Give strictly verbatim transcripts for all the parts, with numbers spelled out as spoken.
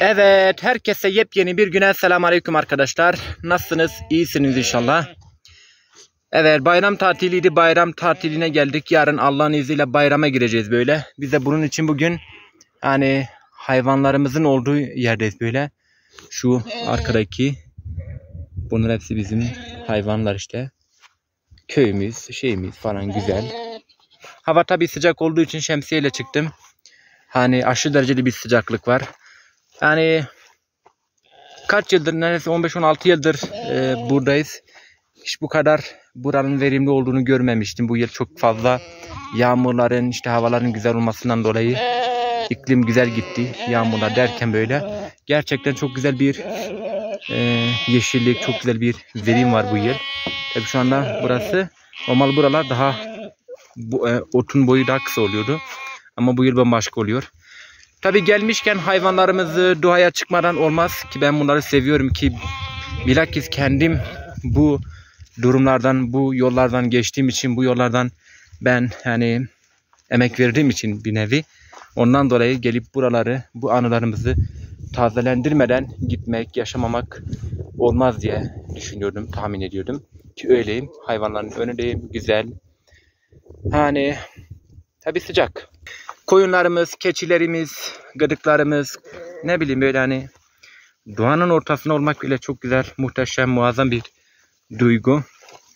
Evet, herkese yepyeni bir güne selamünaleyküm arkadaşlar. Nasılsınız? İyisiniz inşallah. Evet, bayram tatiliydi. Bayram tatiline geldik. Yarın Allah'ın izniyle bayrama gireceğiz böyle. Biz de bunun için bugün hani hayvanlarımızın olduğu yerdeyiz böyle. Şu arkadaki bunlar hepsi bizim hayvanlar işte. Köyümüz, şeyimiz falan güzel. Hava tabii sıcak olduğu için şemsiyeyle çıktım. Hani aşırı dereceli bir sıcaklık var. Yani kaç yıldır, neredeyse on beş on altı yıldır e, buradayız. Hiç bu kadar buranın verimli olduğunu görmemiştim. Bu yıl çok fazla yağmurların, işte havaların güzel olmasından dolayı iklim güzel gitti. Yağmurlar derken böyle gerçekten çok güzel bir e, yeşillik, çok güzel bir verim var bu yıl. Tabii şu anda burası, normal buralar daha bu, e, otun boyu daha kısa oluyordu. Ama bu yıl bambaşka oluyor. Tabii gelmişken hayvanlarımızı doğaya çıkmadan olmaz ki, ben bunları seviyorum ki bilakis kendim bu durumlardan, bu yollardan geçtiğim için, bu yollardan ben yani emek verdiğim için bir nevi, ondan dolayı gelip buraları, bu anılarımızı tazelendirmeden gitmek, yaşamamak olmaz diye düşünüyordum, tahmin ediyordum ki öyleyim. Hayvanların önündeyim, güzel. Hani tabii sıcak. Koyunlarımız, keçilerimiz, gıdıklarımız, ne bileyim böyle hani doğanın ortasında olmak bile çok güzel, muhteşem, muazzam bir duygu.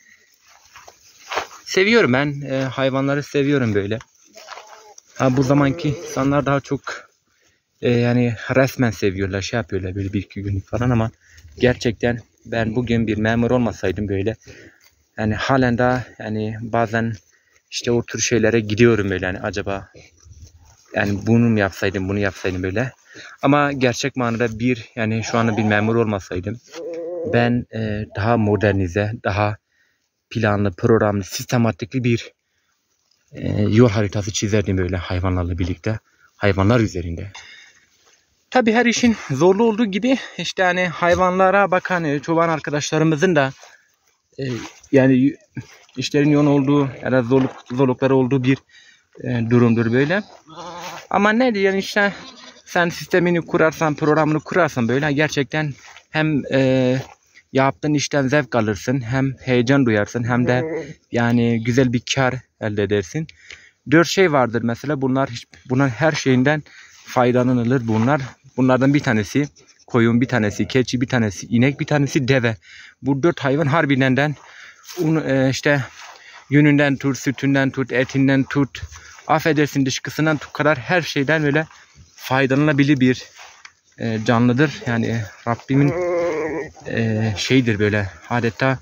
Seviyorum ben, e, hayvanları seviyorum böyle. Ha, bu zamanki insanlar daha çok e, yani resmen seviyorlar, şey yapıyorlar böyle bir iki günlük falan, ama gerçekten ben bugün bir memur olmasaydım böyle, yani halen daha yani bazen işte o tür şeylere gidiyorum böyle, hani acaba yani bunu mu yapsaydım, bunu yapsaydım böyle. Ama gerçek manada bir, yani şu anda bir memur olmasaydım ben e, daha modernize, daha planlı, programlı, sistematikli bir e, yol haritası çizerdim böyle hayvanlarla birlikte, hayvanlar üzerinde. Tabii her işin zorlu olduğu gibi işte hani hayvanlara bakan çoban arkadaşlarımızın da e, yani işlerin yoğun olduğu ya da zorluk, zorlukları olduğu bir e, durumdur böyle. Ama ne diye işte sen sistemini kurarsan, programını kurarsan böyle gerçekten hem e, yaptığın işten zevk alırsın, hem heyecan duyarsın, hem de yani güzel bir kar elde edersin. Dört şey vardır mesela, bunlar bunların her şeyinden faydalanılır bunlar. Bunlardan bir tanesi koyun, bir tanesi keçi, bir tanesi inek, bir tanesi deve. Bu dört hayvan harbiden un, e, işte yününden tut, sütünden tut, etinden tut, affedersin dışkısından tut kadar her şeyden böyle faydalanabilir bir e, canlıdır. Yani Rabbimin e, şeydir böyle, adeta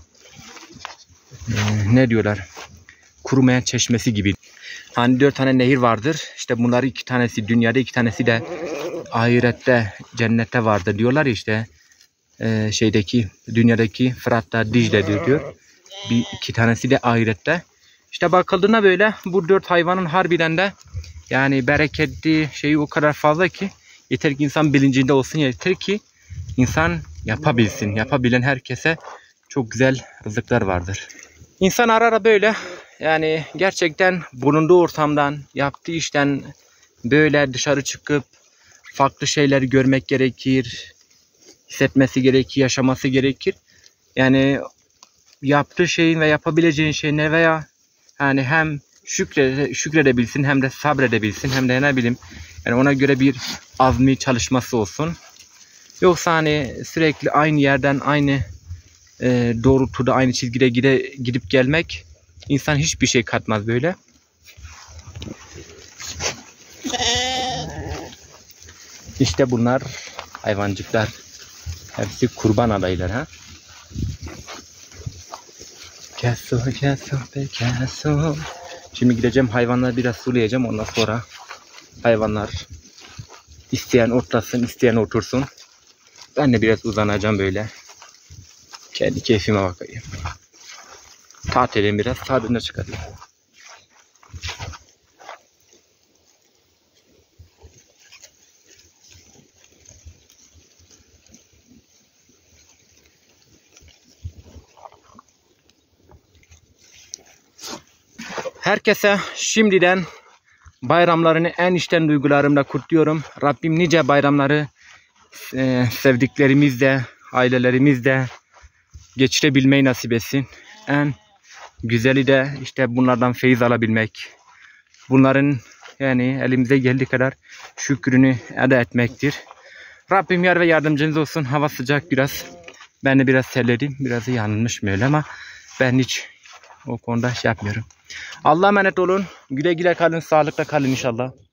e, ne diyorlar, kurumayan çeşmesi gibi. Hani dört tane nehir vardır. İşte bunları iki tanesi dünyada, iki tanesi de ahirette, cennette vardır diyorlar ya, işte e, şeydeki dünyadaki Fırat'ta, Dicle'dir diyor. Bir iki tanesi de ahirette. İşte bakıldığında böyle bu dört hayvanın harbiden de yani bereketli şeyi o kadar fazla ki, yeter ki insan bilincinde olsun, yeter ki insan yapabilsin. Yapabilen herkese çok güzel rızıklar vardır. İnsan ara ara böyle yani gerçekten bulunduğu ortamdan, yaptığı işten böyle dışarı çıkıp farklı şeyleri görmek gerekir, hissetmesi gerekir, yaşaması gerekir. Yani yaptığı şeyin ve yapabileceğin şey ne, veya yani hem şükre, şükredebilsin, hem de sabredebilsin, hem de ne bileyim yani ona göre bir azmi çalışması olsun. Yoksa hani sürekli aynı yerden, aynı e, doğrultuda, aynı çizgide gide, gidip gelmek insan hiçbir şey katmaz böyle. İşte bunlar hayvancıklar. Hepsi kurban adaylar ha. Keso, keso, be keso. Şimdi gideceğim, hayvanları biraz sulayacağım, ondan sonra hayvanlar isteyen otlasın, isteyen otursun. Ben de biraz uzanacağım böyle. Kendi keyfime bakayım. Tatilim biraz, tadına çıkarayım. Herkese şimdiden bayramlarını en içten duygularımla kutluyorum. Rabbim nice bayramları e, sevdiklerimiz de, ailelerimiz de geçirebilmeyi nasip etsin. En güzeli de işte bunlardan feyiz alabilmek. Bunların yani elimize geldiği kadar şükrünü eda etmektir. Rabbim yar ve yardımcınız olsun. Hava sıcak biraz. Ben de biraz terledim. Biraz yanılmışım öyle ama ben hiç o konuda şey yapmıyorum. Allah'a emanet olun. Güle güle kalın. Sağlıkla kalın inşallah.